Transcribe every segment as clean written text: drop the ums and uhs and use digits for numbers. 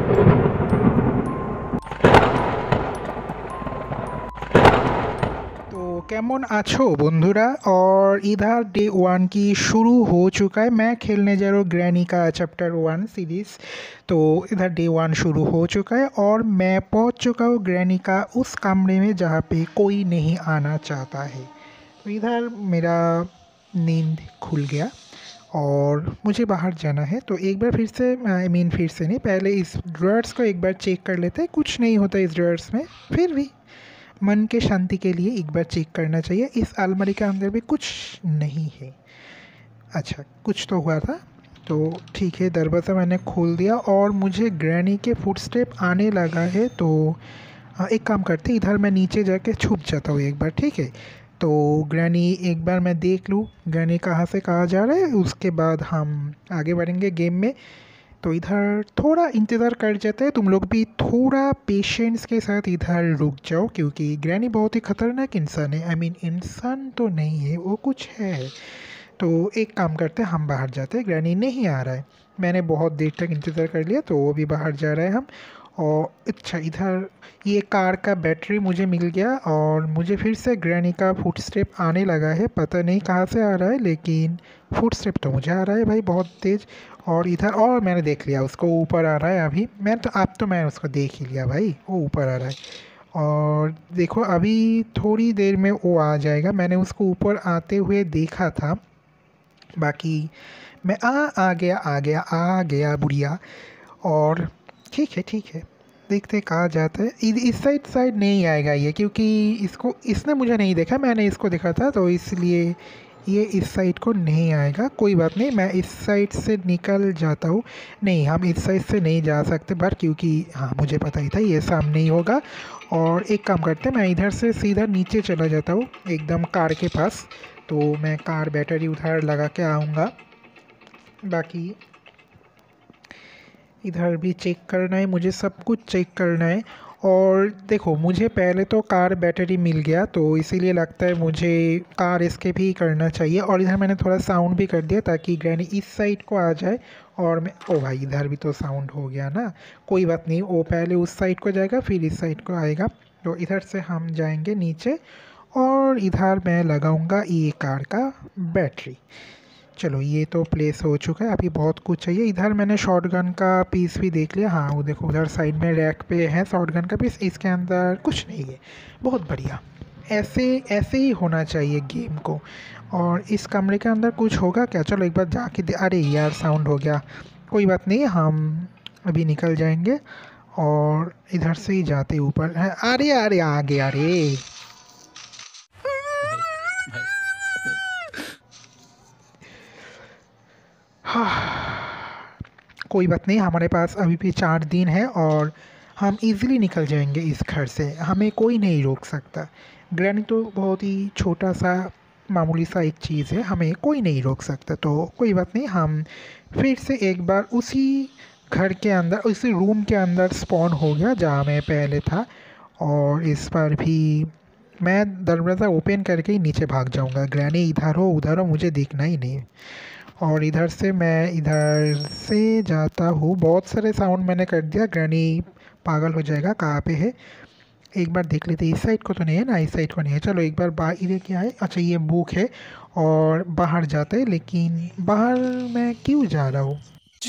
तो কেমন আছো বন্ধুরা? और इधर डे वन की शुरू हो चुका है। मैं खेलने जा रहा हूँ ग्रैनी का चैप्टर वन सीरीज़। तो इधर डे वन शुरू हो चुका है और मैं पहुँच चुका हूँ ग्रैनी का उस कमरे में जहाँ पे कोई नहीं आना चाहता है। तो इधर मेरा नींद खुल गया और मुझे बाहर जाना है। तो एक बार फिर से फिर से नहीं, पहले इस ड्रॉर्स को एक बार चेक कर लेते हैं। कुछ नहीं होता इस ड्रॉर्स में, फिर भी मन के शांति के लिए एक बार चेक करना चाहिए। इस अलमारी के अंदर भी कुछ नहीं है। अच्छा, कुछ तो हुआ था। तो ठीक है, दरवाज़ा मैंने खोल दिया और मुझे ग्रैनी के फुटस्टेप आने लगा है। तो एक काम करते, इधर मैं नीचे जाके छुप जाता हूँ एक बार, ठीक है? तो ग्रैनी एक बार मैं देख लूँ ग्रैनी कहाँ से कहाँ जा रहा है, उसके बाद हम आगे बढ़ेंगे गेम में। तो इधर थोड़ा इंतज़ार कर जाते हैं। तुम लोग भी थोड़ा पेशेंस के साथ इधर रुक जाओ, क्योंकि ग्रैनी बहुत ही ख़तरनाक इंसान है। इंसान तो नहीं है, वो कुछ है। तो एक काम करते हैं, हम बाहर जाते हैं। ग्रैनी नहीं आ रहा है, मैंने बहुत देर तक इंतज़ार कर लिया, तो वो भी बाहर जा रहा है हम। और अच्छा, इधर ये कार का बैटरी मुझे मिल गया और मुझे फिर से ग्रैनी का फुटस्टेप आने लगा है। पता नहीं कहाँ से आ रहा है, लेकिन फुटस्टेप तो मुझे आ रहा है भाई, बहुत तेज़। और इधर और मैंने देख लिया उसको, ऊपर आ रहा है अभी। मैं उसको देख ही लिया भाई, वो ऊपर आ रहा है। और देखो अभी थोड़ी देर में वो आ जाएगा। मैंने उसको ऊपर आते हुए देखा था। बाकी मैं आ गया बुढ़िया। और ठीक है, ठीक है, देखते कहाँ जाता है। इस साइड नहीं आएगा ये, क्योंकि इसको इसने मुझे नहीं देखा, मैंने इसको देखा था, तो इसलिए ये इस साइड को नहीं आएगा। कोई बात नहीं, मैं इस साइड से निकल जाता हूँ। नहीं, हम इस साइड से नहीं जा सकते बाहर, क्योंकि हाँ, मुझे पता ही था ये सामने ही होगा। और एक काम करते हैं, मैं इधर से सीधा नीचे चला जाता हूँ एकदम कार के पास। तो मैं कार बैटरी उधर लगा के आऊँगा। बाकी इधर भी चेक करना है, मुझे सब कुछ चेक करना है। और देखो, मुझे पहले तो कार बैटरी मिल गया, तो इसीलिए लगता है मुझे कार एस्केप ही करना चाहिए। और इधर मैंने थोड़ा साउंड भी कर दिया ताकि ग्रैनी इस साइड को आ जाए। और मैं ओ भाई, इधर भी तो साउंड हो गया ना। कोई बात नहीं, वो पहले उस साइड को जाएगा फिर इस साइड को आएगा। तो इधर से हम जाएंगे नीचे और इधर मैं लगाऊंगा ये कार का बैटरी। चलो, ये तो प्लेस हो चुका है। अभी बहुत कुछ चाहिए। इधर मैंने शॉटगन का पीस भी देख लिया। हाँ, वो देखो उधर साइड में रैक पे है शॉटगन का पीस। इसके अंदर कुछ नहीं है। बहुत बढ़िया, ऐसे ऐसे ही होना चाहिए गेम को। और इस कमरे के अंदर कुछ होगा क्या? चलो एक बार जाके अरे यार, साउंड हो गया। कोई बात नहीं, हम अभी निकल जाएंगे और इधर से ही जाते ऊपर है। अरे अरे, आ गया रे। हाँ, कोई बात नहीं, हमारे पास अभी भी 4 दिन है और हम इजीली निकल जाएंगे इस घर से। हमें कोई नहीं रोक सकता। ग्रैनी तो बहुत ही छोटा सा मामूली सा एक चीज़ है, हमें कोई नहीं रोक सकता। तो कोई बात नहीं, हम फिर से एक बार उसी घर के अंदर, उसी रूम के अंदर स्पॉन हो गया जहाँ मैं पहले था। और इस बार भी मैं दरवाज़ा ओपन करके ही नीचे भाग जाऊँगा। ग्रैनी इधर हो उधर हो, मुझे दिखना ही नहीं। और इधर से मैं इधर से जाता हूँ। बहुत सारे साउंड मैंने कर दिया, ग्रैनी पागल हो जाएगा। कहाँ पे है एक बार देख लेते। इस साइड को तो नहीं है ना, इस साइड को नहीं है। चलो एक बार बाहर, इधर क्या है? अच्छा, ये बुक है। और बाहर जाते हैं, लेकिन बाहर मैं क्यों जा रहा हूँ?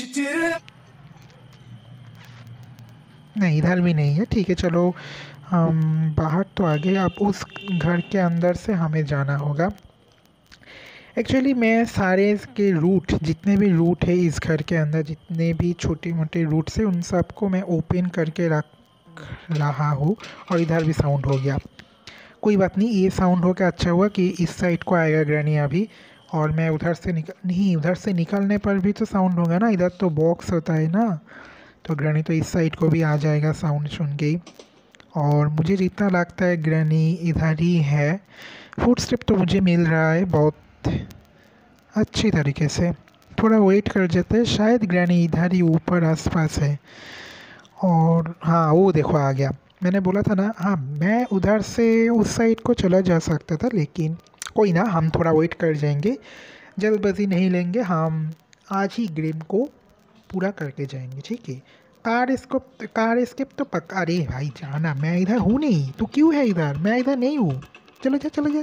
नहीं, इधर भी नहीं है। ठीक है, चलो हम बाहर तो आ गए। अब उस घर के अंदर से हमें जाना होगा। एक्चुअली मैं सारे के रूट, जितने भी रूट है इस घर के अंदर, जितने भी छोटे मोटे रूट्स हैं, उन सबको मैं ओपन करके रख रहा हूँ। और इधर भी साउंड हो गया। कोई बात नहीं, ये साउंड हो गया, अच्छा हुआ कि इस साइड को आएगा ग्रैनी अभी। और मैं उधर से नहीं, उधर से निकलने पर भी तो साउंड होगा ना, इधर तो बॉक्स होता है ना। तो ग्रैनी तो इस साइड को भी आ जाएगा साउंड सुन के ही। और मुझे जितना लगता है ग्रैनी इधर ही है। फुटस्टेप तो मुझे मिल रहा है बहुत अच्छी तरीके से। थोड़ा वेट कर जाते हैं, शायद ग्रैनी इधर ही ऊपर आसपास है। और हाँ, वो देखो आ गया। मैंने बोला था ना, हाँ, मैं उधर से उस साइड को चला जा सकता था, लेकिन कोई ना, हम थोड़ा वेट कर जाएंगे। जल्दबाजी नहीं लेंगे हम। आज ही गेम को पूरा करके जाएंगे, ठीक है? कार एस्केप तो पक्का। अरे भाई जाना, मैं इधर हूँ नहीं, तू क्यों है इधर? मैं इधर नहीं हूँ। चलो जा चलो जा।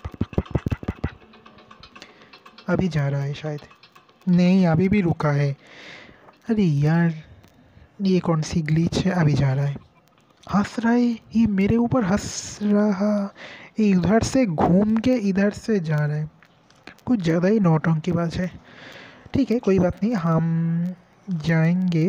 अभी जा रहा है शायद। नहीं, अभी भी रुका है। अरे यार, ये कौन सी ग्लिच है? अभी जा रहा है। हंस रहा है ये मेरे ऊपर, हंस रहा। ये उधर से घूम के इधर से जा रहा है। कुछ ज़्यादा ही नौटंकीबाज है। ठीक है, कोई बात नहीं, हम जाएंगे।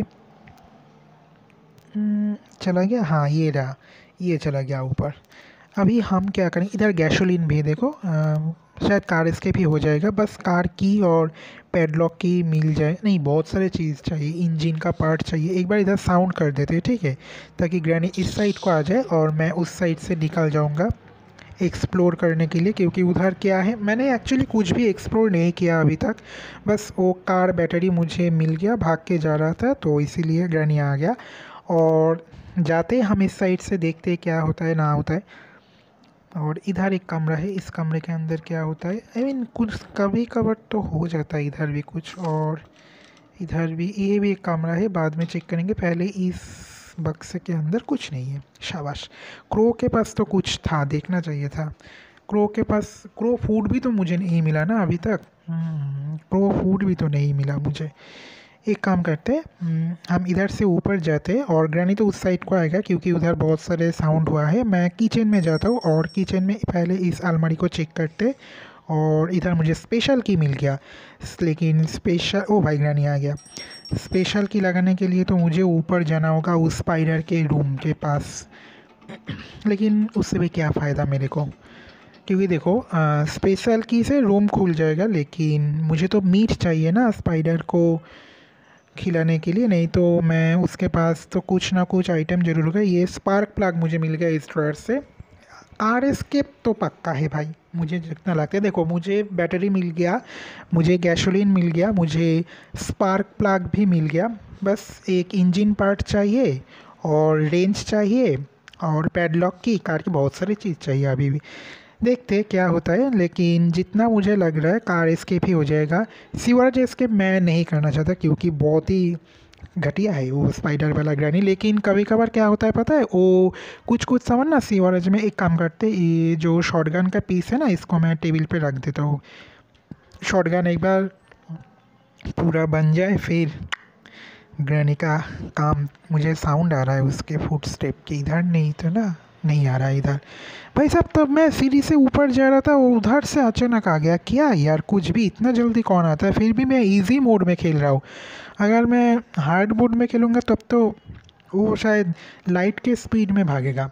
चला गया, हाँ ये रहा। ये चला गया ऊपर। अभी हम क्या करें, इधर गैसोलीन भी है, देखो शायद कार एस्केप ही हो जाएगा। बस कार की और पैडलॉक की मिल जाए। नहीं, बहुत सारे चीज़ चाहिए, इंजन का पार्ट चाहिए। एक बार इधर साउंड कर देते हैं, ठीक है, ताकि ग्रैनी इस साइड को आ जाए और मैं उस साइड से निकल जाऊंगा एक्सप्लोर करने के लिए। क्योंकि उधर क्या है, मैंने एक्चुअली कुछ भी एक्सप्लोर नहीं किया अभी तक। बस वो कार बैटरी मुझे मिल गया, भाग के जा रहा था, तो इसीलिए ग्रैनी आ गया। और जाते हम इस साइड से, देखते हैं क्या होता है ना होता है। और इधर एक कमरा है, इस कमरे के अंदर क्या होता है। आई मीन कुछ कभी कभार तो हो जाता है इधर भी कुछ। और इधर भी, ये भी एक कमरा है, बाद में चेक करेंगे। पहले इस बक्से के अंदर कुछ नहीं है। शाबाश। क्रो के पास तो कुछ था, देखना चाहिए था। क्रो के पास, क्रो फूड भी तो मुझे नहीं मिला ना अभी तक। क्रो फूड भी तो नहीं मिला मुझे। एक काम करते हैं, हम इधर से ऊपर जाते हैं और ग्रैनी तो उस साइड को आएगा क्योंकि उधर बहुत सारे साउंड हुआ है। मैं किचन में जाता हूँ और किचन में पहले इस अलमारी को चेक करते। और इधर मुझे स्पेशल की मिल गया। लेकिन स्पेशल, ओ भाई ग्रैनी आ गया। स्पेशल की लगाने के लिए तो मुझे ऊपर जाना होगा उस स्पाइडर के रूम के पास। लेकिन उससे भी क्या फ़ायदा मेरे को, क्योंकि देखो स्पेशल की से रूम खुल जाएगा, लेकिन मुझे तो मीट चाहिए ना स्पाइडर को खिलाने के लिए। नहीं तो मैं उसके पास तो कुछ ना कुछ आइटम ज़रूर होगा। ये स्पार्क प्लग मुझे मिल गया इस ड्रॉयर से। आर एस्केप तो पक्का है भाई, मुझे जितना लगता है। देखो, मुझे बैटरी मिल गया, मुझे गैसोलीन मिल गया, मुझे स्पार्क प्लग भी मिल गया। बस एक इंजन पार्ट चाहिए और रेंज चाहिए और पैडलॉक की, कार की बहुत सारी चीज़ चाहिए अभी भी। देखते हैं क्या होता है, लेकिन जितना मुझे लग रहा है कार एस्केप ही हो जाएगा। सीवरेज एस्केप मैं नहीं करना चाहता क्योंकि बहुत ही घटिया है वो स्पाइडर वाला ग्रैनी। लेकिन कभी कभार क्या होता है पता है, वो कुछ कुछ सामान ना सीवरेज में, एक काम करते, ये जो शॉटगन का पीस है ना, इसको मैं टेबल पे रख देता हूँ। शॉटगन एक बार पूरा बन जाए फिर ग्रैनी का काम। मुझे साउंड आ रहा है उसके फुट स्टेप के, इधर नहीं तो ना, नहीं आ रहा है इधर। भाई साहब, तब मैं सीढ़ी से ऊपर जा रहा था, वो उधर से अचानक आ गया। क्या यार, कुछ भी इतना जल्दी कौन आता है? फिर भी मैं इजी मोड में खेल रहा हूँ। अगर मैं हार्ड मोड में खेलूँगा तब तो वो शायद लाइट के स्पीड में भागेगा।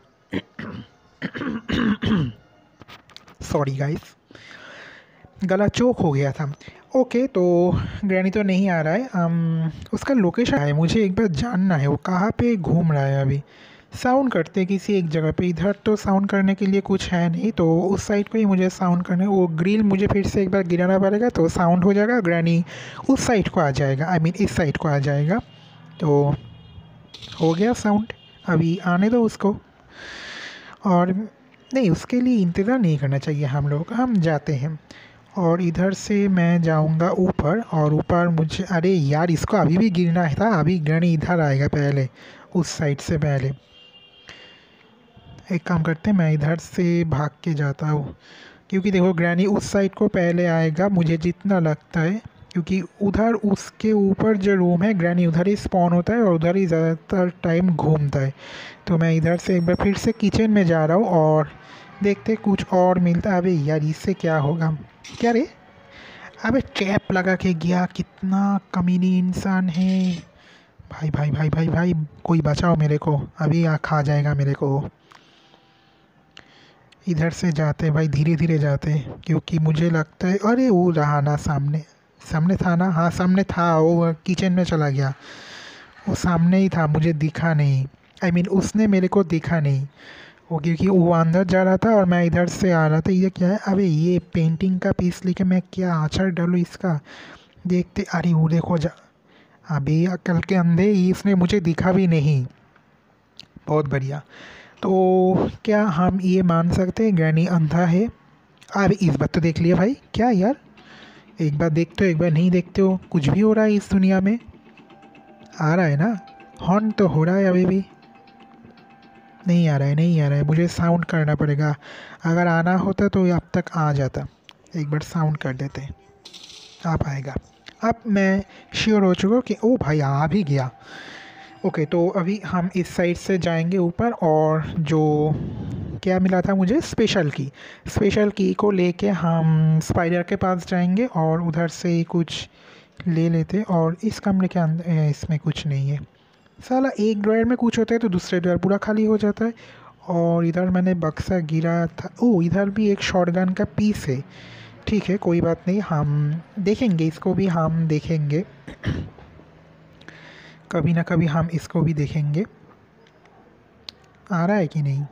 सॉरी गाइस, गला चोक हो गया था। ओके, तो ग्रैनी तो नहीं आ रहा है। उसका लोकेशन है, मुझे एक बार जानना है वो कहाँ पे घूम रहा है अभी। साउंड करते किसी एक जगह पे। इधर तो साउंड करने के लिए कुछ है नहीं, तो उस साइड को ही मुझे साउंड करना है। वो ग्रिल मुझे फिर से एक बार गिराना पड़ेगा तो साउंड हो जाएगा, ग्रैनी उस साइड को आ जाएगा, आई मीन इस साइड को आ जाएगा। तो हो गया साउंड, अभी आने दो उसको। और नहीं, उसके लिए इंतज़ार नहीं करना चाहिए हम लोग, हम जाते हैं। और इधर से मैं जाऊंगा ऊपर, और ऊपर मुझे, अरे यार इसको अभी भी गिरना था। अभी ग्रैनी इधर आएगा पहले, उस साइड से पहले। एक काम करते हैं, मैं इधर से भाग के जाता हूँ क्योंकि देखो ग्रैनी उस साइड को पहले आएगा मुझे जितना लगता है। क्योंकि उधर उसके ऊपर जो रूम है, ग्रैनी उधर ही स्पॉन होता है और उधर ही ज़्यादातर टाइम घूमता है। तो मैं इधर से एक बार फिर से किचन में जा रहा हूँ और देखते कुछ और मिलता है। अबे यार, इससे क्या होगा? क्या रे? अबे ट्रैप लगा के गया, कितना कमीनी इंसान है। भाई भाई भाई भाई भाई, कोई बचाओ मेरे को, अभी खा जाएगा मेरे को। इधर से जाते भाई, धीरे धीरे जाते, क्योंकि मुझे लगता है, अरे वो रहा ना सामने। सामने था ना, हाँ सामने था, वो किचन में चला गया। वो सामने ही था, मुझे दिखा नहीं। आई मीन उसने मेरे को दिखा नहीं वो, क्योंकि वो अंदर जा रहा था और मैं इधर से आ रहा था। ये क्या है? अबे ये पेंटिंग का पीस लेके मैं क्या आचार डालूँ इसका? देखते, अरे वो देखो जा। अभी अकल के अंधे, इसने मुझे दिखा भी नहीं। बहुत बढ़िया। तो क्या हम ये मान सकते हैं ग्रैनी अंधा है? अरे इस बात तो देख लिया भाई। क्या यार, एक बार देखते हो एक बार नहीं देखते हो, कुछ भी हो रहा है इस दुनिया में। आ रहा है ना? हॉर्न तो हो रहा है अभी भी, नहीं आ रहा है, नहीं आ रहा है, मुझे साउंड करना पड़ेगा। अगर आना होता तो अब तक आ जाता। एक बार साउंड कर देते, आ पाएगा। अब मैं श्योर हो चुका हूँ कि ओ भाई आ भी गया। ओके, तो अभी हम इस साइड से जाएंगे ऊपर, और जो क्या मिला था मुझे, स्पेशल की को लेके हम स्पाइडर के पास जाएंगे और उधर से कुछ ले लेते। और इस कमरे के अंदर इसमें कुछ नहीं है। साला एक ड्रायर में कुछ होता है तो दूसरे ड्रायर पूरा खाली हो जाता है। और इधर मैंने बक्सा गिरा था, ओ इधर भी एक शॉटगन का पीस है। ठीक है, कोई बात नहीं, हम देखेंगे, इसको भी हम देखेंगे। कभी ना कभी हम इसको भी देखेंगे। आ रहा है कि नहीं?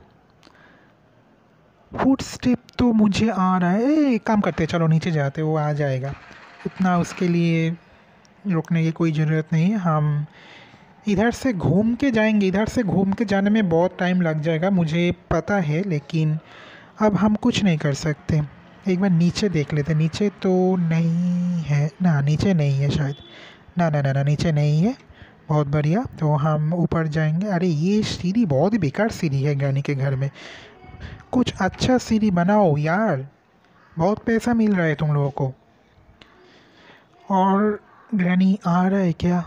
फुट स्टेप तो मुझे आ रहा है। एक काम करते हैं, चलो नीचे जाते, वो आ जाएगा। उतना उसके लिए रुकने की कोई ज़रूरत नहीं है। हम इधर से घूम के जाएंगे, इधर से घूम के जाने में बहुत टाइम लग जाएगा मुझे पता है, लेकिन अब हम कुछ नहीं कर सकते। एक बार नीचे देख लेते, नीचे तो नहीं है ना, नीचे नहीं है शायद, ना ना ना ना, नीचे नहीं है। बहुत बढ़िया, तो हम ऊपर जाएंगे। अरे ये सीढ़ी बहुत ही बेकार सीढ़ी है ग्रैनी के घर में, कुछ अच्छा सीढ़ी बनाओ यार, बहुत पैसा मिल रहा है तुम लोगों को। और ग्रैनी आ रहा है क्या?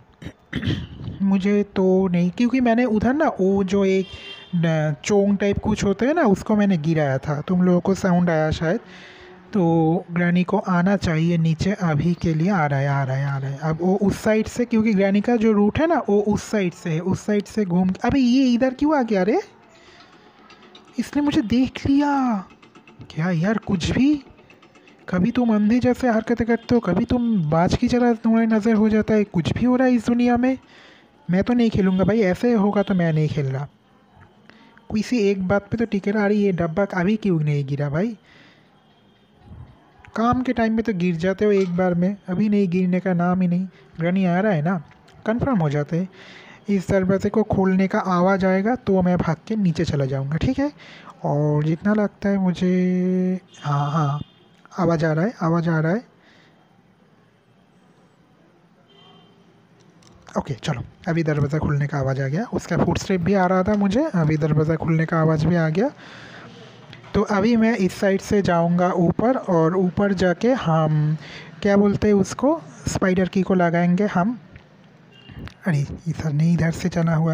मुझे तो नहीं, क्योंकि मैंने उधर ना वो जो एक चोंग टाइप कुछ होता है ना, उसको मैंने गिराया था, तुम लोगों को साउंड आया शायद। तो ग्रैनी को आना चाहिए नीचे, अभी के लिए आ रहा है, आ रहा है, आ रहा है। अब वो उस साइड से, क्योंकि ग्रैनी का जो रूट है ना वो उस साइड से है, उस साइड से घूम के। अबे ये इधर क्यों आ गया रे? इसने मुझे देख लिया क्या यार? कुछ भी, कभी तुम अंधे जैसे हरकतें करते हो, कभी तुम बाज की तरह तुम्हारी नज़र हो जाता है, कुछ भी हो रहा है इस दुनिया में। मैं तो नहीं खेलूँगा भाई, ऐसे होगा तो मैं नहीं खेल रहा। किसी एक बात पे तो टिके रहा। अरे ये डब्बा अभी क्यों नहीं गिरा भाई? काम के टाइम में तो गिर जाते हो एक बार में, अभी नहीं गिरने का नाम ही नहीं। ग्रैनी आ रहा है ना, कंफर्म हो जाते हैं। इस दरवाजे को खोलने का आवाज़ आएगा तो मैं भाग के नीचे चला जाऊंगा, ठीक है? और जितना लगता है मुझे, हाँ हाँ, आवाज़ आ रहा है, आवाज़ आ रहा है। ओके चलो, अभी दरवाज़ा खुलने का आवाज़ आ गया, उसका फुट स्टेप भी आ रहा था मुझे, अभी दरवाज़ा खुलने का आवाज़ भी आ गया। तो अभी मैं इस साइड से जाऊंगा ऊपर, और ऊपर जाके हम क्या बोलते हैं उसको, स्पाइडर की को लगाएंगे हम। अरे इधर नहीं, इधर से जाना हुआ।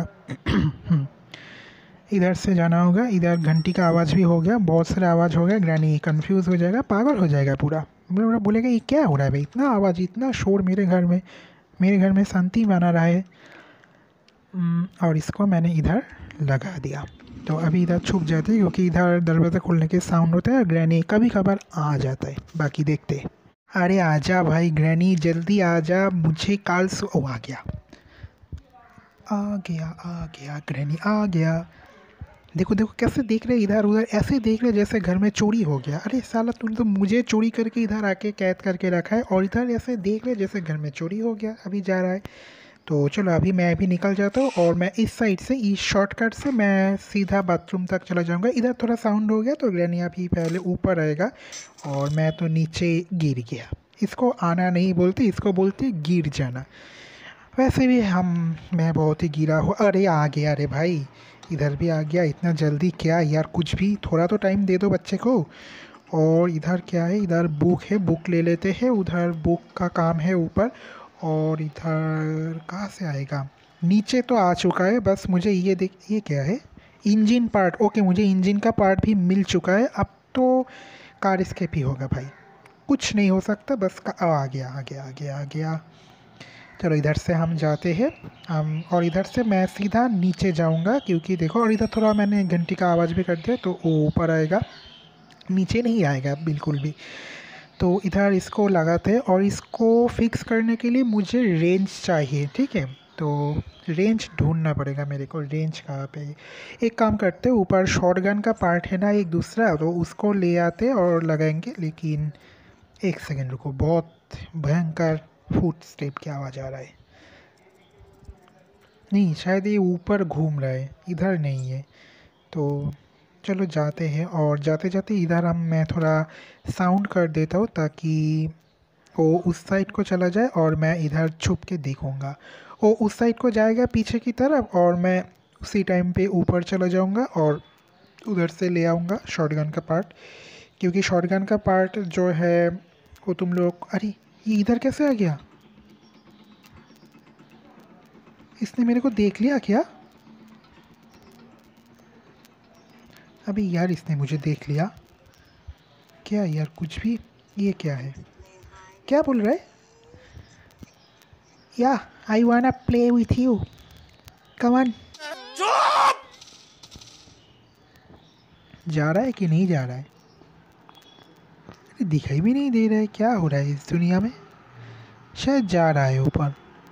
इधर से जाना होगा। इधर घंटी का आवाज़ भी हो गया, बहुत सारा आवाज़ हो गया। ग्रैनी कंफ्यूज हो जाएगा, पागल हो जाएगा पूरा, बोलेगा ये क्या हो रहा है भाई, इतना आवाज़, इतना शोर मेरे घर में, मेरे घर में शांति बना रहा है। और इसको मैंने इधर लगा दिया। तो अभी इधर छुप जाते हैं, क्योंकि इधर दरवाज़ा खुलने के साउंड होता है और ग्रैनी कभी कभार आ जाता है, बाकी देखते हैं। अरे आजा भाई ग्रैनी, जल्दी आजा, मुझे काल सो, ओ आ गया, आ गया, आ गया ग्रैनी आ गया। देखो देखो कैसे देख रहे, इधर उधर ऐसे देख रहे जैसे घर में चोरी हो गया। अरे साला तुम तो मुझे चोरी करके इधर आके कैद करके रखा है, और इधर ऐसे देख रहे जैसे घर में चोरी हो गया, अभी जा रहा है। तो चलो अभी मैं भी निकल जाता हूँ, और मैं इस साइड से, इस शॉर्टकट से मैं सीधा बाथरूम तक चला जाऊँगा। इधर थोड़ा साउंड हो गया तो ग्रैनी अभी पहले ऊपर आएगा, और मैं तो नीचे गिर गया। इसको आना नहीं बोलते, इसको बोलते गिर जाना। वैसे भी मैं बहुत ही गिरा हूँ। अरे आ गया, अरे भाई इधर भी आ गया, इतना जल्दी क्या यार, कुछ भी थोड़ा तो टाइम दे दो बच्चे को। और इधर क्या है, इधर बुक है, बुक ले लेते हैं, उधर बुक का काम है ऊपर। और इधर कहाँ से आएगा, नीचे तो आ चुका है, बस मुझे ये देख, ये क्या है, इंजन पार्ट। ओके, मुझे इंजन का पार्ट भी मिल चुका है। अब तो कार स्केप ही होगा भाई, कुछ नहीं हो सकता, बस आ गया, आ गया, आ गया, आ गया। चलो इधर से हम जाते हैं, हम, और इधर से मैं सीधा नीचे जाऊंगा, क्योंकि देखो, और इधर थोड़ा मैंने घंटी का आवाज़ भी कर दिया, तो वो ऊपर आएगा, नीचे नहीं आएगा बिल्कुल भी। तो इधर इसको लगाते हैं, और इसको फिक्स करने के लिए मुझे रेंज चाहिए, ठीक है? तो रेंज ढूंढना पड़ेगा मेरे को, रेंज कहाँ पे है? एक काम करते हैं, ऊपर शॉटगन का पार्ट है ना एक दूसरा, तो उसको ले आते और लगाएंगे। लेकिन एक सेकेंड रुको, बहुत भयंकर फुट स्टेप की आवाज़ आ रहा है। नहीं, शायद ये ऊपर घूम रहा है, इधर नहीं है। तो चलो जाते हैं, और जाते जाते इधर मैं थोड़ा साउंड कर देता हूँ, ताकि वो उस साइड को चला जाए और मैं इधर छुप के देखूँगा। वो उस साइड को जाएगा पीछे की तरफ, और मैं उसी टाइम पे ऊपर चला जाऊंगा और उधर से ले आऊँगा शॉटगन का पार्ट। क्योंकि शॉटगन का पार्ट जो है वो तुम लोग, अरे ये इधर कैसे आ गया? इसने मेरे को देख लिया क्या? अभी यार इसने मुझे देख लिया क्या यार? कुछ भी, ये क्या है? क्या बोल रहा है? या I wanna play with you, come on. जा रहा है कि नहीं जा रहा है? अरे दिखाई भी नहीं दे रहा है, क्या हो रहा है इस दुनिया में? शायद जा रहा है ऊपर।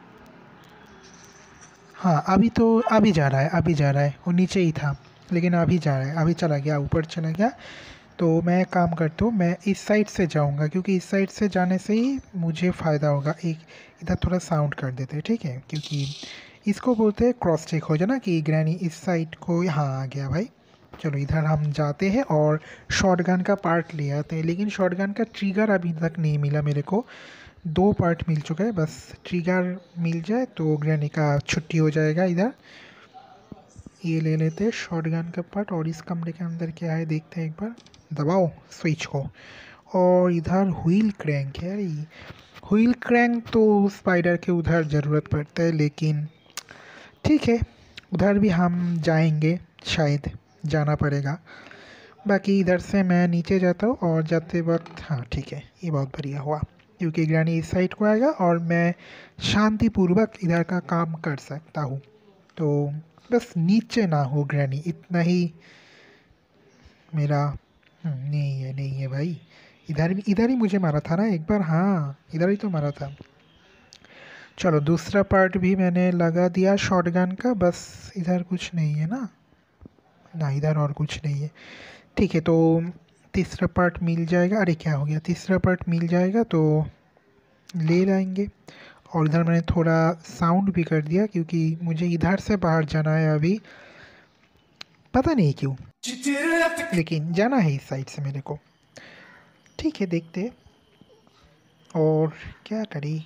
हाँ अभी तो, अभी जा रहा है, अभी जा रहा है। वो नीचे ही था लेकिन अभी जा रहा है, अभी चला गया, ऊपर चला गया। तो मैं एक काम करता हूँ, मैं इस साइड से जाऊँगा क्योंकि इस साइड से जाने से ही मुझे फ़ायदा होगा। एक इधर थोड़ा साउंड कर देते हैं, ठीक है? क्योंकि इसको बोलते हैं क्रॉस चेक हो जाना कि ग्रैनी इस साइड को यहाँ आ गया भाई। चलो इधर हम जाते हैं और शॉटगन का पार्ट ले आते हैं। लेकिन शॉटगन का ट्रिगर अभी तक नहीं मिला मेरे को। 2 पार्ट मिल चुका है, बस ट्रिगर मिल जाए तो ग्रैनी का छुट्टी हो जाएगा। इधर ये ले लेते हैं शॉटगन का पार्ट। और इस कमरे के अंदर क्या है देखते हैं एक बार। दबाओ स्विच को। और इधर व्हील क्रैंक है। अरे व्हील क्रैंक तो स्पाइडर के उधर ज़रूरत पड़ता है, लेकिन ठीक है उधर भी हम जाएंगे, शायद जाना पड़ेगा। बाकी इधर से मैं नीचे जाता हूँ और जाते वक्त, हाँ ठीक है ये बहुत बढ़िया हुआ क्योंकि ग्रैनी इस साइड को आएगा और मैं शांतिपूर्वक इधर का काम कर सकता हूँ। तो बस नीचे ना हो ग्रैनी, इतना ही मेरा। नहीं है भाई। इधर ही मुझे मारा था ना एक बार, हाँ इधर ही तो मारा था। चलो दूसरा पार्ट भी मैंने लगा दिया शॉटगन का। बस इधर कुछ नहीं है ना? ना इधर और कुछ नहीं है, ठीक है। तो तीसरा पार्ट मिल जाएगा। अरे क्या हो गया? तीसरा पार्ट मिल जाएगा तो ले लाएंगे। और इधर मैंने थोड़ा साउंड भी कर दिया क्योंकि मुझे इधर से बाहर जाना है अभी, पता नहीं क्यों, लेकिन जाना है इस साइड से मेरे को। ठीक है देखते हैं और क्या करें।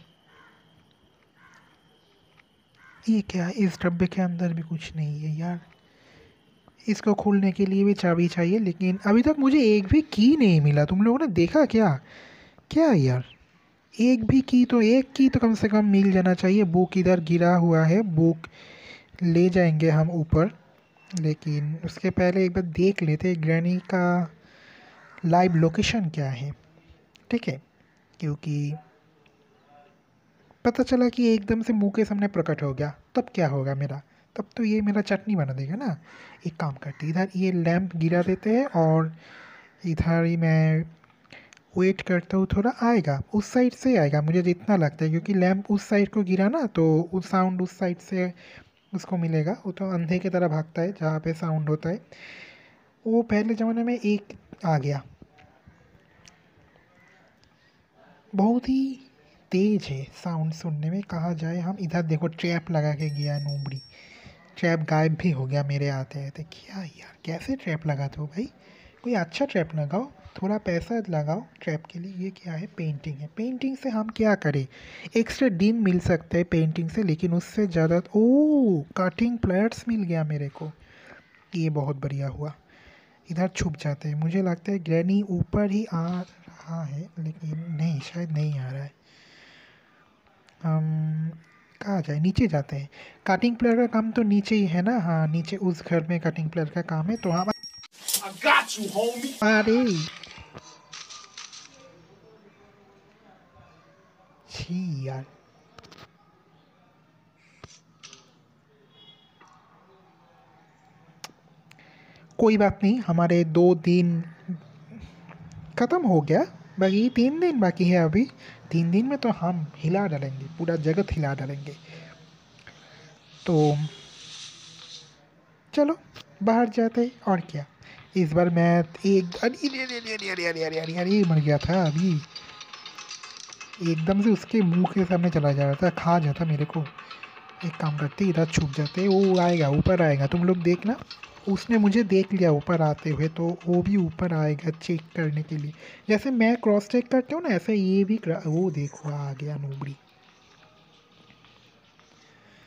ये क्या है? इस डब्बे के अंदर भी कुछ नहीं है यार। इसको खोलने के लिए भी चाबी चाहिए, लेकिन अभी तक मुझे एक भी की नहीं मिला। तुम लोगों ने देखा क्या? क्या यार, एक भी की तो, एक की तो कम से कम मिल जाना चाहिए। बुक इधर गिरा हुआ है, बुक ले जाएंगे हम ऊपर। लेकिन उसके पहले एक बार देख लेते ग्रैनी का लाइव लोकेशन क्या है, ठीक है? क्योंकि पता चला कि एकदम से मुंह के सामने प्रकट हो गया, तब क्या होगा मेरा? तब तो ये मेरा चटनी बना देगा ना। एक काम करते, इधर ये लैंप गिरा देते हैं और इधर ही मैं वेट करता हूँ, थोड़ा आएगा उस साइड से आएगा मुझे जितना लगता है। क्योंकि लैंप उस साइड को गिरा ना तो उस साउंड उस साइड से उसको मिलेगा। वो तो अंधे की तरह भागता है जहाँ पे साउंड होता है। वो पहले ज़माने में एक आ गया, बहुत ही तेज है साउंड सुनने में। कहाँ जाए हम? इधर देखो ट्रैप लगा के गया नूबड़ी। ट्रैप गायब भी हो गया मेरे आते आते। क्या यार, कैसे ट्रैप लगाते हो भाई? कोई अच्छा ट्रैप लगाओ, थोड़ा पैसा लगाओ ट्रैप के लिए। ये क्या है? पेंटिंग है। पेंटिंग से हम क्या करें? एक्स्ट्रा दिन मिल सकता है पेंटिंग से, लेकिन उससे ज़्यादा। ओ कटिंग प्लेयर्स मिल गया मेरे को, ये बहुत बढ़िया हुआ। इधर छुप जाते हैं। मुझे लगता है ग्रैनी ऊपर ही आ रहा है, लेकिन नहीं, शायद नहीं आ रहा है। हम कहाँ जाए? नीचे जाते हैं। कटिंग प्लेयर का काम तो नीचे ही है ना? हाँ नीचे उस घर में कटिंग प्लेयर का काम है, तो हम। अरे छी यार, कोई बात नहीं, हमारे 2 दिन ख़त्म हो गया, बाकी 3 दिन बाकी है अभी। 3 दिन में तो हम हिला डालेंगे, पूरा जगत हिला डालेंगे। तो चलो बाहर जाते हैं, और क्या। इस बार मैं एक, अरे अरे अरे अरे अरे अरे अरे अरे अरे मर गया था अभी। एकदम से उसके मुंह के सामने चला जा रहा था, खा जाता मेरे को। एक काम करते, इधर छुप जाते, वो आएगा ऊपर आएगा, तुम लोग देखना। उसने मुझे देख लिया ऊपर आते हुए, तो वो भी ऊपर आएगा चेक करने के लिए। जैसे मैं क्रॉस चेक करता हूँ ना, ऐसे ये भी वो देखो आ गया नूबड़ी।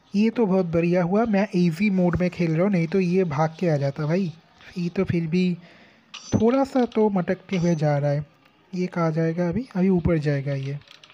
ये तो बहुत बढ़िया हुआ, मैं इजी मोड में खेल रहा हूँ, नहीं तो ये भाग के आ जाता भाई। ये तो फिर भी थोड़ा सा तो मटकते हुए जा रहा है। ये कहाँ जाएगा अभी? अभी ऊपर जाएगा ये।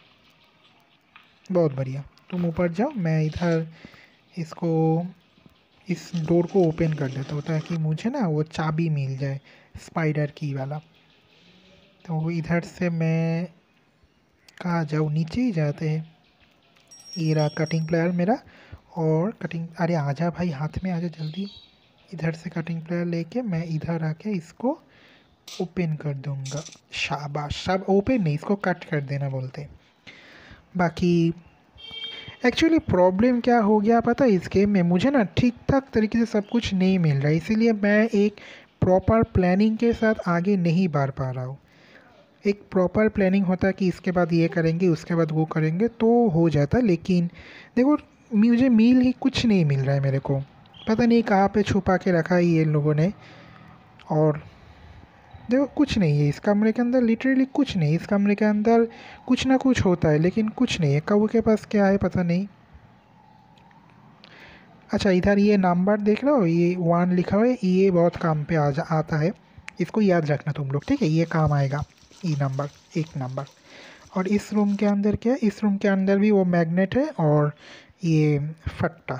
बहुत बढ़िया, तुम ऊपर जाओ, मैं इधर इसको, इस डोर को ओपन कर देता हूँ ताकि मुझे ना वो चाबी मिल जाए, स्पाइडर की वाला। तो इधर से मैं कहाँ जाऊँ? नीचे ही जाते हैं। ये रहा कटिंग प्लेयर मेरा। और कटिंग, अरे आजा भाई, हाथ में आजा जल्दी। इधर से कटिंग प्लेयर लेके मैं इधर आके इसको ओपन कर दूंगा। शाबाश, सब ओपन नहीं, इसको कट कर देना बोलते हैं। बाकी एक्चुअली प्रॉब्लम क्या हो गया पता है इस गेम में, मुझे ना ठीक ठाक तरीके से सब कुछ नहीं मिल रहा है, इसीलिए मैं एक प्रॉपर प्लानिंग के साथ आगे नहीं बढ़ पा रहा हूँ। एक प्रॉपर प्लानिंग होता है कि इसके बाद ये करेंगे, उसके बाद वो करेंगे, तो हो जाता, लेकिन देखो मुझे मिल ही कुछ नहीं मिल रहा है मेरे को। पता नहीं कहाँ पे छुपा के रखा है ये लोगों ने। और देखो कुछ नहीं है इस कमरे के अंदर, लिटरली कुछ नहीं। इस कमरे के अंदर कुछ ना कुछ होता है लेकिन कुछ नहीं है। कौवे के पास क्या है पता नहीं। अच्छा, इधर ये नंबर देख रहे हो, ये 1 लिखा हुआ है, ये बहुत काम पे आता है। इसको याद रखना तुम लोग, ठीक है? ये काम आएगा, ये नंबर, 1 नंबर। और इस रूम के अंदर क्या है? इस रूम के अंदर भी वो मैग्नेट है और ये फट्टा।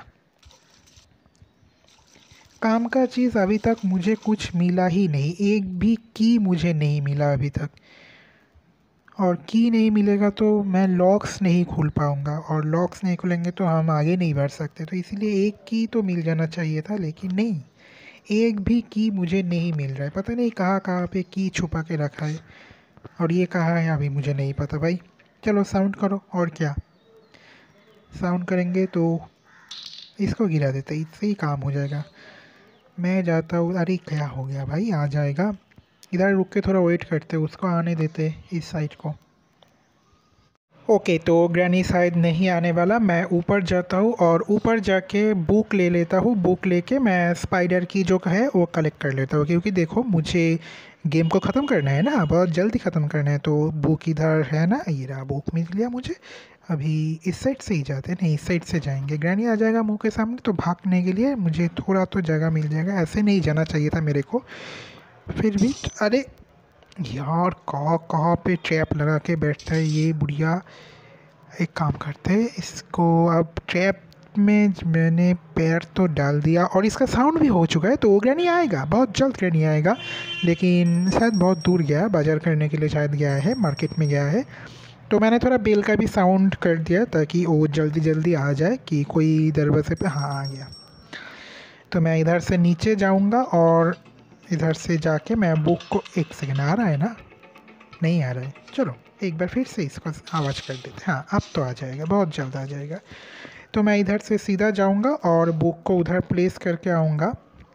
काम का चीज़ अभी तक मुझे कुछ मिला ही नहीं, एक भी की मुझे नहीं मिला अभी तक। और की नहीं मिलेगा तो मैं लॉक्स नहीं खोल पाऊँगा, और लॉक्स नहीं खुलेंगे तो हम आगे नहीं बढ़ सकते। तो इसीलिए एक की तो मिल जाना चाहिए था, लेकिन नहीं, एक भी की मुझे नहीं मिल रहा है। पता नहीं कहाँ कहाँ पे की छुपा के रखा है, और ये कहाँ है अभी मुझे नहीं पता भाई। चलो साउंड करो, और क्या, साउंड करेंगे तो इसको गिरा देते, इससे ही काम हो जाएगा। मैं जाता हूँ। अरे क्या हो गया भाई, आ जाएगा। इधर रुक के थोड़ा वेट करते, उसको आने देते इस साइड को। ओके, तो ग्रैनी शायद नहीं आने वाला। मैं ऊपर जाता हूँ और ऊपर जाके बुक ले लेता हूँ। बुक लेके मैं स्पाइडर की जो है वो कलेक्ट कर लेता हूँ, क्योंकि देखो मुझे गेम को ख़त्म करना है ना, बहुत जल्दी ख़त्म करना है। तो बुक इधर है ना, ये रहा, बुक मिल गया मुझे। अभी इस साइड से ही जाते हैं, नहीं इस साइड से जाएंगे। ग्रैनी आ जाएगा मुंह के सामने तो भागने के लिए मुझे थोड़ा तो जगह मिल जाएगा। ऐसे नहीं जाना चाहिए था मेरे को, फिर भी। अरे यार, कहाँ कहाँ पे ट्रैप लगा के बैठता है ये बुढ़िया। एक काम करते हैं, इसको अब ट्रैप में मैंने पैर तो डाल दिया और इसका साउंड भी हो चुका है, तो ग्रैनी आएगा, बहुत जल्द ग्रैनी आएगा। लेकिन शायद बहुत दूर गया है, बाजार करने के लिए शायद गया है, मार्केट में गया है। तो मैंने थोड़ा बेल का भी साउंड कर दिया ताकि वो जल्दी जल्दी आ जाए कि कोई दरवाजे पे, हाँ आ गया। तो मैं इधर से नीचे जाऊंगा और इधर से जाके मैं बुक को, एक सेकेंड, आ रहा है ना? नहीं आ रहा है, चलो एक बार फिर से इसको आवाज़ कर देते हैं। हाँ अब तो आ जाएगा, बहुत जल्द आ जाएगा। तो मैं इधर से सीधा जाऊंगा और बुक को उधर प्लेस करके आऊँगा।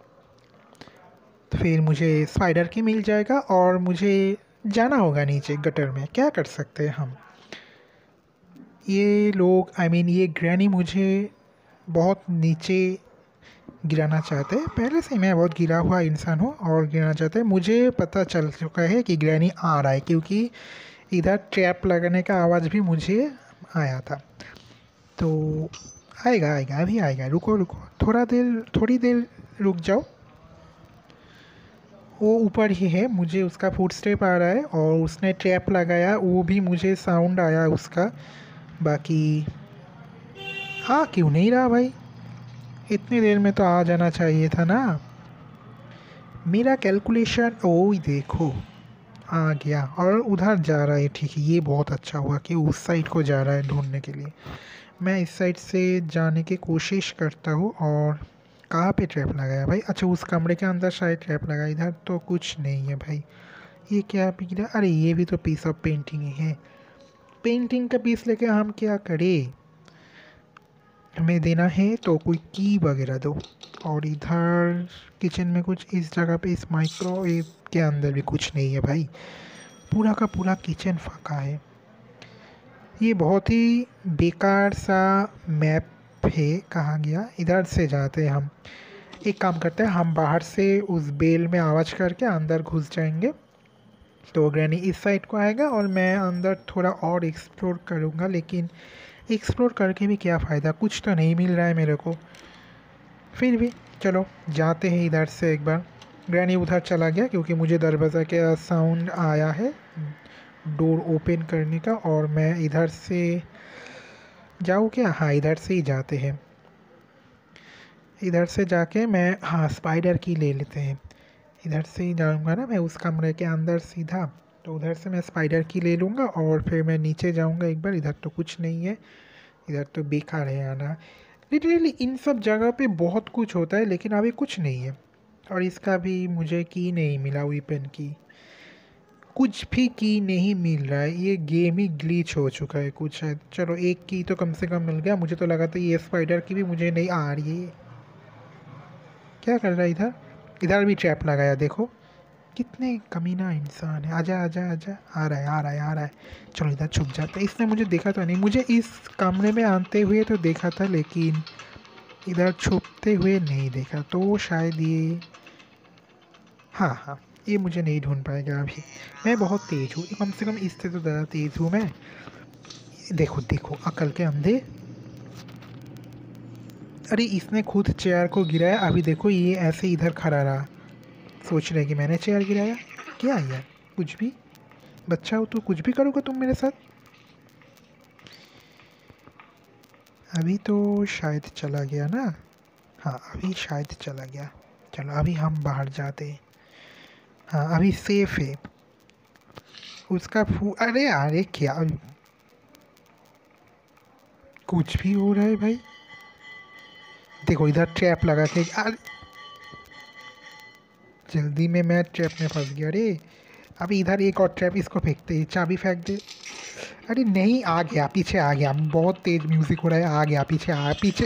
तो फिर मुझे स्पाइडर की मिल जाएगा और मुझे जाना होगा नीचे गटर में। क्या कर सकते हैं हम? ये लोग, आई मीन ये ग्रैनी मुझे बहुत नीचे गिराना चाहते हैं। पहले से मैं बहुत गिरा हुआ इंसान हूँ और गिराना चाहते हैं। मुझे पता चल चुका है कि ग्रैनी आ रहा है, क्योंकि इधर ट्रैप लगाने का आवाज़ भी मुझे आया था। तो आएगा आएगा, अभी आएगा, रुको रुको, थोड़ी देर रुक जाओ। वो ऊपर ही है, मुझे उसका फुट स्टेप आ रहा है और उसने ट्रैप लगाया, वो भी मुझे साउंड आया उसका। बाकी हाँ, क्यों नहीं रहा भाई, इतनी देर में तो आ जाना चाहिए था ना। मेरा कैलकुलेशन, ओ देखो आ गया और उधर जा रहा है। ठीक है, ये बहुत अच्छा हुआ कि उस साइड को जा रहा है ढूंढने के लिए। मैं इस साइड से जाने की कोशिश करता हूँ। और कहाँ पे ट्रैप लगाया भाई? अच्छा, उस कमरे के अंदर शायद ट्रैप लगा। इधर तो कुछ नहीं है भाई। ये क्या पी रहा? अरे ये भी तो पीस ऑफ पेंटिंग ही है। पेंटिंग का पीस लेके हम क्या करें? हमें देना है तो कोई की वगैरह दो। और इधर किचन में कुछ, इस जगह पे इस माइक्रोवेव के अंदर भी कुछ नहीं है भाई। पूरा का पूरा किचन फाका है। ये बहुत ही बेकार सा मैप है। कहाँ गया? इधर से जाते हैं हम। एक काम करते हैं, हम बाहर से उस बेल में आवाज़ करके अंदर घुस जाएंगे। तो ग्रैनी इस साइड को आएगा और मैं अंदर थोड़ा और एक्सप्लोर करूँगा। लेकिन एक्सप्लोर करके भी क्या फ़ायदा, कुछ तो नहीं मिल रहा है मेरे को। फिर भी चलो जाते हैं इधर से एक बार। ग्रैनी उधर चला गया क्योंकि मुझे दरवाज़ा का साउंड आया है डोर ओपन करने का, और मैं इधर से जाऊँ क्या? हाँ, इधर से ही जाते हैं। इधर से जाके मैं, हाँ, स्पाइडर की ले लेते हैं। इधर से ही जाऊँगा ना मैं उस कमरे के अंदर सीधा, तो उधर से मैं स्पाइडर की ले लूँगा और फिर मैं नीचे जाऊँगा एक बार। इधर तो कुछ नहीं है, इधर तो बेकार है आना। लिटरली इन सब जगह पे बहुत कुछ होता है लेकिन अभी कुछ नहीं है। और इसका भी मुझे की नहीं मिला, वेपन की कुछ भी की नहीं मिल रहा है। ये गेम ही ग्लिच हो चुका है कुछ है। चलो एक की तो कम से कम मिल गया। मुझे तो लगा था ये स्पाइडर की भी मुझे नहीं आ रही है। क्या कर रहा है इधर? इधर भी ट्रैप लगाया, देखो कितने कमीना इंसान है। आजा आजा आजा, आ रहा है आ रहा है आ रहा है। चलो इधर छुप जाते हैं। इसने मुझे देखा तो नहीं, मुझे इस कमरे में आते हुए तो देखा था लेकिन इधर छुपते हुए नहीं देखा, तो शायद ये, हाँ हाँ, ये मुझे नहीं ढूंढ पाएगा अभी। मैं बहुत तेज़ हूँ, कम से कम इससे तो ज़्यादा तेज़ हूँ मैं। देखो देखो अकल के अंधे। अरे इसने खुद चेयर को गिराया, अभी देखो ये ऐसे इधर खड़ा रहा, सोच रहे कि मैंने चेयर गिराया। क्या यार, कुछ भी बच्चा हो तो कुछ भी करोगे तुम मेरे साथ। अभी तो शायद चला गया ना, हाँ अभी शायद चला गया। चलो अभी हम बाहर जाते हैं। हाँ अभी सेफ है। उसका अरे अरे क्या, कुछ भी हो रहा है भाई। देखो इधर ट्रैप लगा के, अरे जल्दी में मैं ट्रैप में फंस गया। अरे अभी इधर एक और ट्रैप, इसको फेंकते हैं, चाबी फेंक दे। अरे नहीं, आ गया, पीछे आ गया। बहुत तेज म्यूजिक हो रहा है, आ गया पीछे, आ पीछे।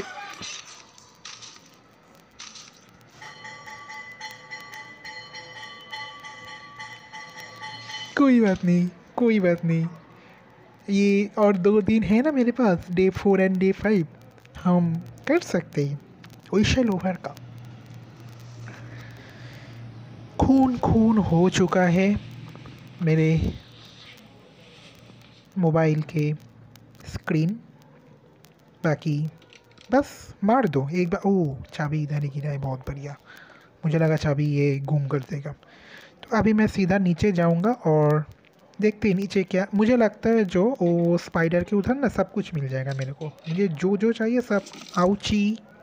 कोई बात नहीं, कोई बात नहीं। ये और 2 दिन है ना मेरे पास, डे 4 एंड डे 5, हम कर सकते हैं। विशल ओवर का खून खून हो चुका है मेरे मोबाइल के स्क्रीन। बाकी बस मार दो एक बार। ओह चाबी इधर ही गिरा है, बहुत बढ़िया। मुझे लगा चाबी ये गुम कर देगा। तो अभी मैं सीधा नीचे जाऊंगा और देखते हैं नीचे क्या। मुझे लगता है जो वो स्पाइडर के उधर ना सब कुछ मिल जाएगा मेरे को। मुझे जो जो चाहिए सब, आउची,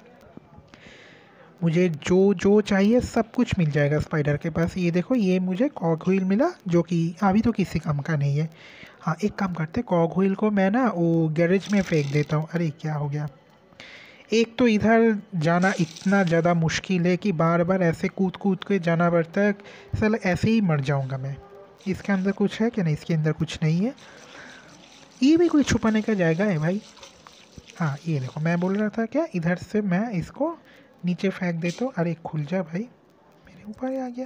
मुझे जो जो चाहिए सब कुछ मिल जाएगा स्पाइडर के पास। ये देखो ये मुझे कॉग व्हील मिला जो कि अभी तो किसी काम का नहीं है। हाँ एक काम करते, कॉग व्हील को मैं ना वो गैरेज में फेंक देता हूँ। अरे क्या हो गया, एक तो इधर जाना इतना ज़्यादा मुश्किल है कि बार बार ऐसे कूद कूद के जाना पड़ता है। साला ऐसे ही मर जाऊंगा मैं। इसके अंदर कुछ है क्या? नहीं, इसके अंदर कुछ नहीं है। ये भी कोई छुपाने का जाएगा है भाई। हाँ ये देखो, मैं बोल रहा था क्या, इधर से मैं इसको नीचे फेंक देता हूँ। अरे खुल जा भाई, मेरे ऊपर ही आ गया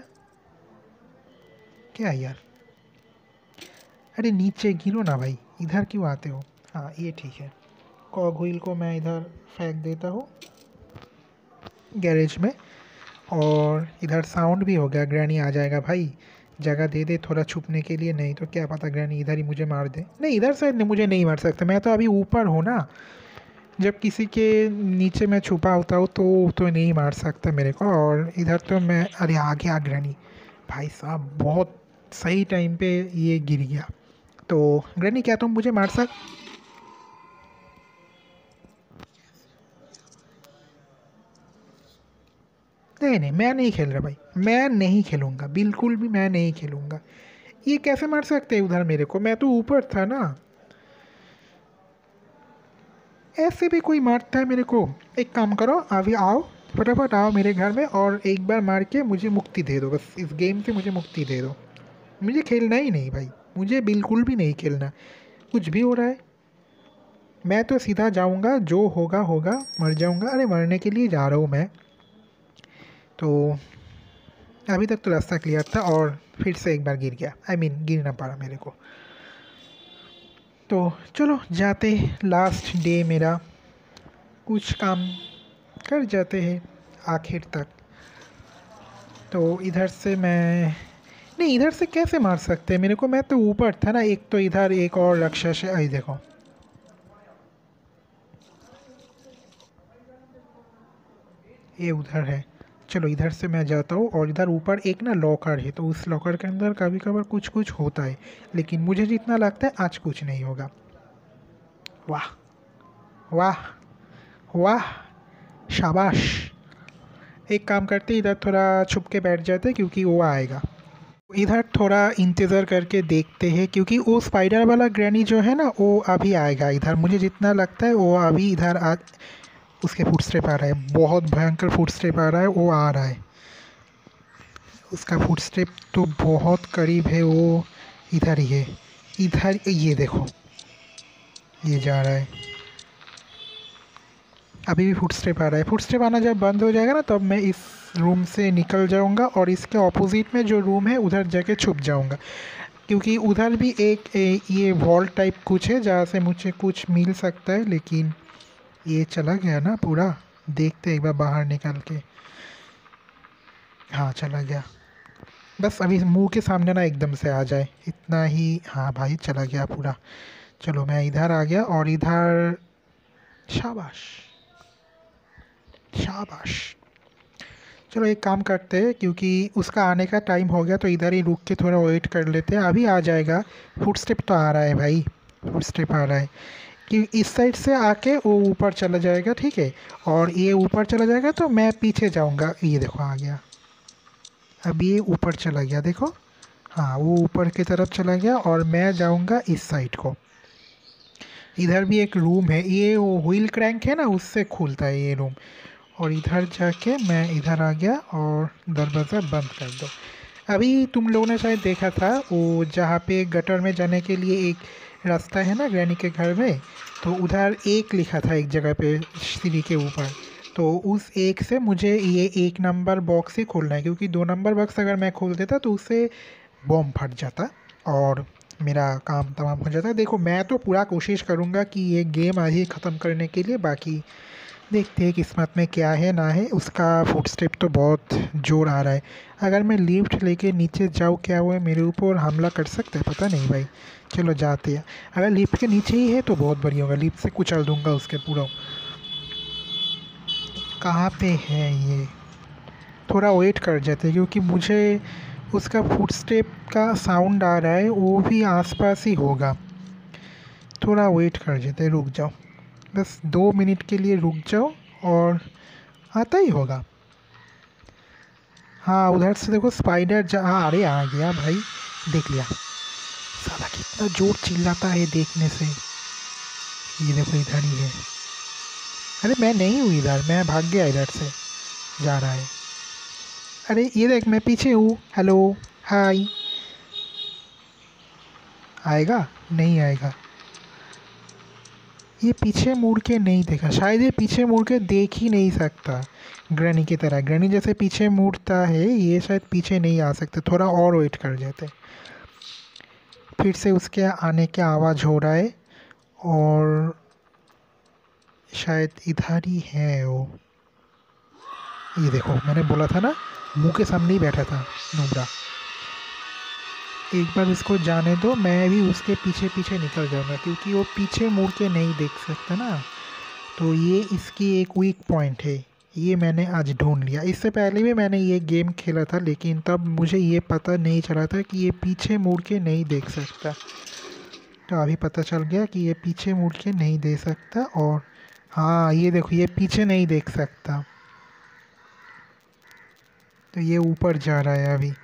क्या यार। अरे नीचे गिरो ना भाई, इधर क्यों आते हो। हाँ ये ठीक है, कॉग व्हील को मैं इधर फेंक देता हूँ गैरेज में। और इधर साउंड भी हो गया, ग्रैनी आ जाएगा भाई। जगह दे दे थोड़ा छुपने के लिए, नहीं तो क्या पता ग्रैनी इधर ही मुझे मार दे। नहीं इधर से मुझे नहीं मार सकते, मैं तो अभी ऊपर हूँ ना। जब किसी के नीचे मैं छुपा होता हूँ तो नहीं मार सकता मेरे को। और इधर तो मैं, अरे आ गया ग्रैनी। भाई साहब बहुत सही टाइम पे ये गिर गया। तो ग्रैनी क्या तुम मुझे मार सक, नहीं नहीं मैं नहीं खेल रहा भाई, मैं नहीं खेलूँगा, बिल्कुल भी मैं नहीं खेलूँगा। ये कैसे मार सकते हैं उधर मेरे को, मैं तो ऊपर था ना। ऐसे भी कोई मारता है मेरे को। एक काम करो, अभी आओ, फटाफट आओ मेरे घर में और एक बार मार के मुझे मुक्ति दे दो। बस इस गेम से मुझे मुक्ति दे दो। मुझे खेलना ही नहीं भाई, मुझे बिल्कुल भी नहीं खेलना। कुछ भी हो रहा है, मैं तो सीधा जाऊंगा, जो होगा होगा, मर जाऊंगा। अरे मरने के लिए जा रहा हूँ मैं तो। अभी तक तो रास्ता क्लियर था और फिर से एक बार गिर गया, आई मीन गिरना पड़ा मेरे को। तो चलो जाते, लास्ट डे मेरा, कुछ काम कर जाते हैं आखिर तक। तो इधर से मैं, नहीं इधर से कैसे मार सकते हैं मेरे को, मैं तो ऊपर था ना। एक तो इधर एक और राक्षस है, आई देखो। ये उधर है। चलो इधर से मैं जाता हूँ, और इधर ऊपर एक ना लॉकर है, तो उस लॉकर के अंदर कभी कभार कुछ कुछ होता है, लेकिन मुझे जितना लगता है आज कुछ नहीं होगा। वाह वाह वाह, शाबाश। एक काम करते, इधर थोड़ा छुप के बैठ जाते क्योंकि वो आएगा। इधर थोड़ा इंतज़ार करके देखते हैं, क्योंकि वो स्पाइडर वाला ग्रैनी जो है ना वो अभी आएगा इधर, मुझे जितना लगता है वो अभी इधर आ। उसके फुटस्टेप आ रहा है, बहुत भयंकर फुटस्टेप आ रहा है, वो आ रहा है। उसका फुटस्टेप तो बहुत करीब है, वो इधर ही है। इधर ये देखो, ये जा रहा है। अभी भी फुटस्टेप आ रहा है। फुटस्टेप आना जब बंद हो जाएगा ना, तब मैं इस रूम से निकल जाऊंगा और इसके ऑपोजिट में जो रूम है उधर जाके छुप जाऊंगा, क्योंकि उधर भी एक ये वॉल टाइप कुछ है जहाँ से मुझे कुछ मिल सकता है, लेकिन ये चला गया ना पूरा। देखते एक बार बाहर निकल के। हाँ चला गया, बस अभी मुंह के सामने ना एकदम से आ जाए, इतना ही। हाँ भाई चला गया पूरा। चलो मैं इधर आ गया, और इधर शाबाश शाबाश। चलो एक काम करते हैं, क्योंकि उसका आने का टाइम हो गया, तो इधर ही रुक के थोड़ा वेट कर लेते हैं, अभी आ जाएगा। फुटस्टेप तो आ रहा है भाई, फुटस्टेप आ रहा है। कि इस साइड से आके वो ऊपर चला जाएगा, ठीक है। और ये ऊपर चला जाएगा तो मैं पीछे जाऊंगा। ये देखो आ गया, अब ये ऊपर चला गया देखो। हाँ वो ऊपर की तरफ चला गया, और मैं जाऊंगा इस साइड को। इधर भी एक रूम है, ये वो व्हील क्रैंक है ना, उससे खुलता है ये रूम। और इधर जाके मैं इधर आ गया, और दरवाज़ा बंद कर दो। अभी तुम लोगों ने शायद देखा था वो जहाँ पे गटर में जाने के लिए एक रास्ता है ना ग्रैनी के घर में, तो उधर एक लिखा था एक जगह पे सीढ़ी के ऊपर। तो उस एक से मुझे ये 1 नंबर बॉक्स ही खोलना है, क्योंकि 2 नंबर बॉक्स अगर मैं खोल देता तो उससे बॉम्ब फट जाता और मेरा काम तमाम हो जाता। देखो मैं तो पूरा कोशिश करूँगा कि ये गेम आज ही ख़त्म करने के लिए, बाकी देखते हैं किस्मत में क्या है ना है। उसका फुटस्टेप तो बहुत जोर आ रहा है। अगर मैं लिफ्ट लेके नीचे जाऊँ, क्या वो मेरे ऊपर हमला कर सकता है, पता नहीं भाई। चलो जाते हैं। अगर लिफ्ट के नीचे ही है तो बहुत बढ़िया होगा, लिफ्ट से कुचल दूंगा उसके पूरा। कहाँ पे है ये, थोड़ा वेट कर जाते हैं, क्योंकि मुझे उसका फुटस्टेप का साउंड आ रहा है, वो भी आसपास ही होगा। थोड़ा वेट कर जाते हैं, रुक जाओ, बस 2 मिनट के लिए रुक जाओ, और आता ही होगा। हाँ उधर से देखो स्पाइडर हाँ अरे आ गया भाई, देख लिया। साला कितना जोर चिल्लाता है देखने से। ये देखो इधर ही है। अरे मैं नहीं हूँ इधर, मैं भाग गया इधर से, जा रहा है। अरे ये देख मैं पीछे हूँ, हेलो हाय। आएगा नहीं आएगा, ये पीछे मुड़ के नहीं देखा, शायद ये पीछे मुड़ के देख ही नहीं सकता। ग्रैनी की तरह, ग्रैनी जैसे पीछे मुड़ता है, ये शायद पीछे नहीं आ सकते। थोड़ा और वेट कर जाते। फिर से उसके आने की आवाज़ हो रहा है, और शायद इधर ही है वो। ये देखो मैंने बोला था ना, मुंह के सामने ही बैठा था नुबरा। एक बार इसको जाने दो, मैं भी उसके पीछे पीछे निकल जाऊंगा, क्योंकि वो पीछे मुड़ के नहीं देख सकता ना। तो ये इसकी एक वीक पॉइंट है, ये मैंने आज ढूंढ लिया। इससे पहले भी मैंने ये गेम खेला था, लेकिन तब मुझे ये पता नहीं चला था कि ये पीछे मुड़ के नहीं देख सकता। तो अभी पता चल गया कि ये पीछे मुड़ के नहीं दे सकता। और हाँ ये देखो ये पीछे नहीं देख सकता, तो ये ऊपर जा रहा है अभी।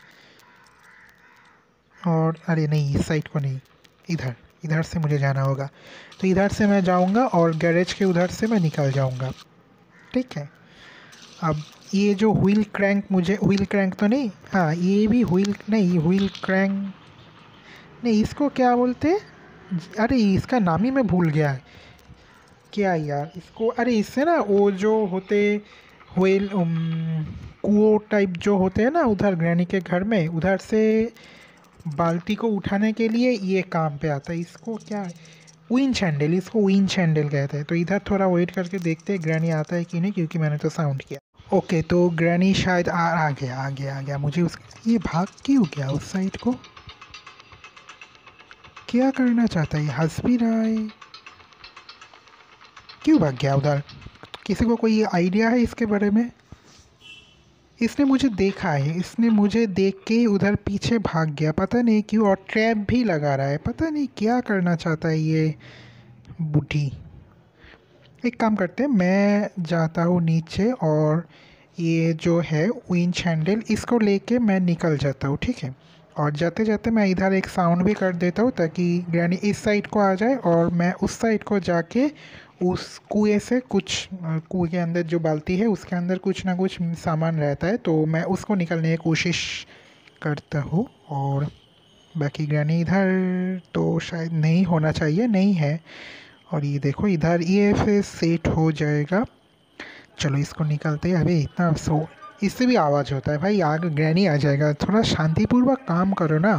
और अरे नहीं इस साइड को नहीं, इधर इधर से मुझे जाना होगा। तो इधर से मैं जाऊंगा, और गैरेज के उधर से मैं निकल जाऊंगा, ठीक है। अब ये जो व्हील क्रैंक, मुझे व्हील क्रैंक तो नहीं, हाँ ये भी व्हील नहीं, व्हील क्रैंक नहीं, इसको क्या बोलते। अरे इसका नाम ही मैं भूल गया, क्या यार इसको। अरे इससे ना वो जो होते व्हील कुओं टाइप जो होते हैं ना उधर ग्रैनी के घर में, उधर से बाल्टी को उठाने के लिए ये काम पे आता है। इसको क्या है, विंच हैंडल, इसको विंच हैंडल कहते हैं। तो इधर थोड़ा वेट करके देखते हैं ग्रैनी आता है कि नहीं, क्योंकि मैंने तो साउंड किया। ओके तो ग्रैनी शायद आ गया आ गया आ गया। मुझे उस ये भाग क्यों गया उस साइड को, क्या करना चाहता है, हंस भी रहा है, क्यों भाग गया उधर। किसी को कोई आइडिया है इसके बारे में। इसने मुझे देखा है, इसने मुझे देख के ही उधर पीछे भाग गया, पता नहीं क्यों, और ट्रैप भी लगा रहा है, पता नहीं क्या करना चाहता है ये बूढ़ी। एक काम करते हैं, मैं जाता हूँ नीचे और ये जो है विंच हैंडल इसको लेके मैं निकल जाता हूँ, ठीक है। और जाते जाते मैं इधर एक साउंड भी कर देता हूँ ताकि ग्रैनी इस साइड को आ जाए और मैं उस साइड को जाके उस कुएं से कुछ कुएं के अंदर जो बाल्टी है उसके अंदर कुछ ना कुछ सामान रहता है, तो मैं उसको निकलने की कोशिश करता हूँ। और बाकी ग्रैनी इधर तो शायद नहीं होना चाहिए, नहीं है। और ये देखो इधर ये फिर सेट हो जाएगा। चलो इसको निकलते हैं। अबे इतना सो इससे भी आवाज़ होता है भाई, आगे ग्रैनी आ जाएगा, थोड़ा शांतिपूर्वक काम करो ना।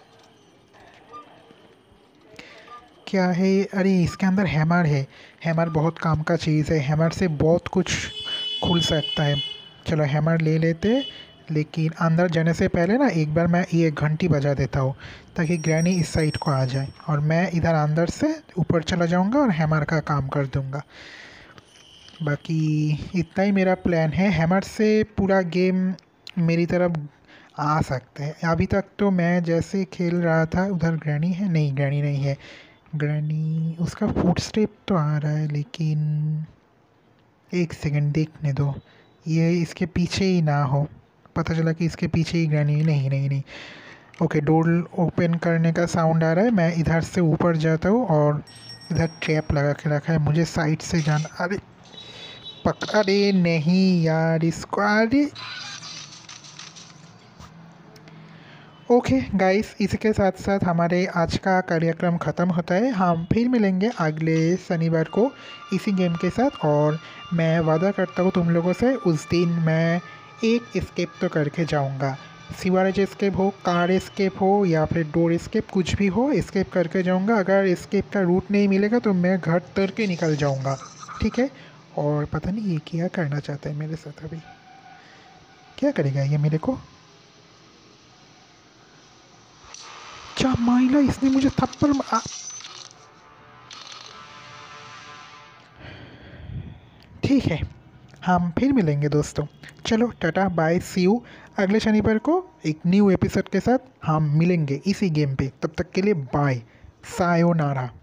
क्या है? अरे इसके अंदर हैमर है, हैमर बहुत काम का चीज़ है, हैमर से बहुत कुछ खुल सकता है। चलो हैमर ले लेते, लेकिन अंदर जाने से पहले ना एक बार मैं ये घंटी बजा देता हूँ ताकि ग्रैनी इस साइड को आ जाए और मैं इधर अंदर से ऊपर चला जाऊँगा और हैमर का काम कर दूँगा। बाकी इतना ही मेरा प्लान है, हैमर से पूरा गेम मेरी तरफ आ सकते हैं। अभी तक तो मैं जैसे खेल रहा था उधर ग्रैनी है, नहीं ग्रैनी नहीं है। ग्रैनी उसका फुट स्टेप तो आ रहा है, लेकिन एक सेकंड देखने दो, ये इसके पीछे ही ना हो। पता चला कि इसके पीछे ही ग्रैनी, नहीं नहीं नहीं। ओके, डोर ओपन करने का साउंड आ रहा है, मैं इधर से ऊपर जाता हूँ और इधर ट्रैप लगा के रखा है, मुझे साइड से जाना। अरे पकड़ा, अरे नहीं यार इसको, अरे ओके गाइस, इसके साथ साथ हमारे आज का कार्यक्रम ख़त्म होता है। हम फिर मिलेंगे अगले शनिवार को इसी गेम के साथ, और मैं वादा करता हूँ तुम लोगों से उस दिन मैं एक एस्केप तो करके जाऊँगा। सीवरेज एस्केप हो, कार एस्केप हो या फिर डोर एस्केप, कुछ भी हो एस्केप करके जाऊँगा। अगर एस्केप का रूट नहीं मिलेगा तो मैं घर तर के निकल जाऊँगा, ठीक है। और पता नहीं ये क्या करना चाहता है मेरे साथ, अभी क्या करेगा ये मेरे को। क्या माइला, इसने मुझे थप्पड़ ठीक है, हम फिर मिलेंगे दोस्तों। चलो टाटा बाय सी यू। अगले शनिवार को एक न्यू एपिसोड के साथ हम मिलेंगे इसी गेम पे, तब तक के लिए बाय, सायोनारा।